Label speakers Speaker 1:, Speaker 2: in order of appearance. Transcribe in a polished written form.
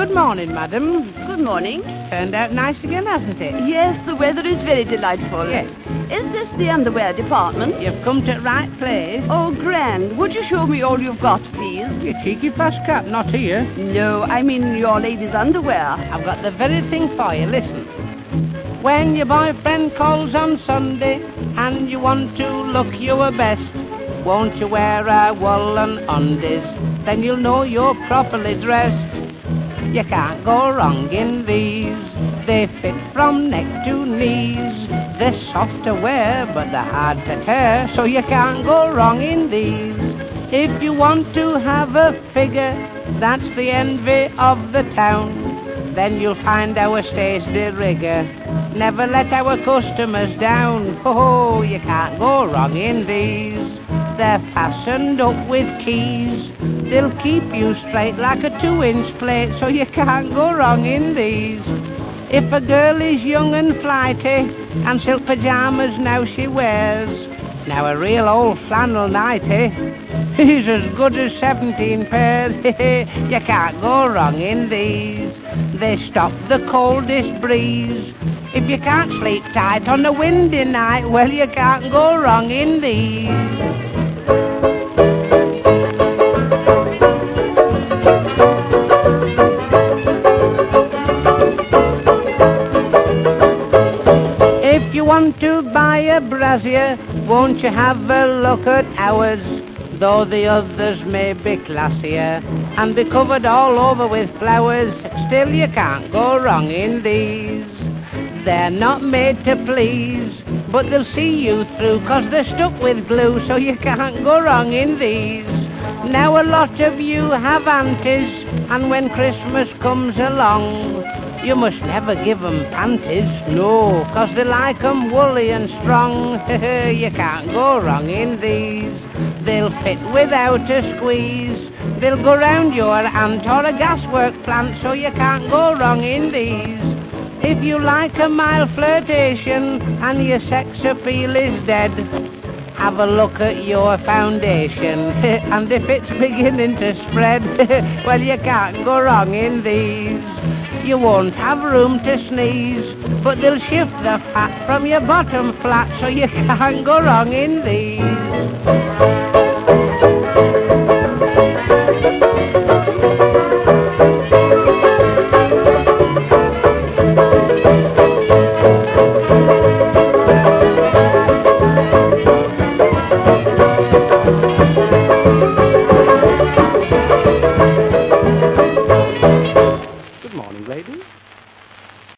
Speaker 1: Good morning, madam.
Speaker 2: Good morning.
Speaker 1: Turned out nice again, hasn't it?
Speaker 2: Yes, the weather is very delightful.
Speaker 1: Yes.
Speaker 2: Is this the underwear department?
Speaker 1: You've come to the right place.
Speaker 2: Oh, grand. Would you show me all you've got, please?
Speaker 1: You cheeky flash cat, not here.
Speaker 2: No, I mean your ladies' underwear.
Speaker 1: I've got the very thing for you. Listen. When your boyfriend calls on Sunday and you want to look your best, won't you wear a woolen undies? Then you'll know you're properly dressed. You can't go wrong in these. They fit from neck to knees. They're soft to wear, but they're hard to tear, so you can't go wrong in these. If you want to have a figure that's the envy of the town, then you'll find our Stace de Rigger. Never let our customers down. Oh, you can't go wrong in these. They're fastened up with keys. They'll keep you straight like a 2-inch plate, so you can't go wrong in these. If a girl is young and flighty, and silk pyjamas now she wears, now a real old flannel nightie is as good as 17 pairs. You can't go wrong in these. They stop the coldest breeze. If you can't sleep tight on a windy night, well, you can't go wrong in these. If you want to buy a brassiere, won't you have a look at ours? Though the others may be classier and be covered all over with flowers, still you can't go wrong in these. They're not made to please, but they'll see you through 'cause they're stuck with glue, so you can't go wrong in these. Now a lot of you have aunties, and when Christmas comes along, you must never give 'em panties, no, 'cause they like 'em woolly and strong. You can't go wrong in these. They'll fit without a squeeze. They'll go round your ant or a gaswork plant, so you can't go wrong in these. If you like a mild flirtation and your sex appeal is dead, have a look at your foundation, and if it's beginning to spread, well, you can't go wrong in these. You won't have room to sneeze, but they'll shift the fat from your bottom flat, so you can't go wrong in these. Good morning, ladies.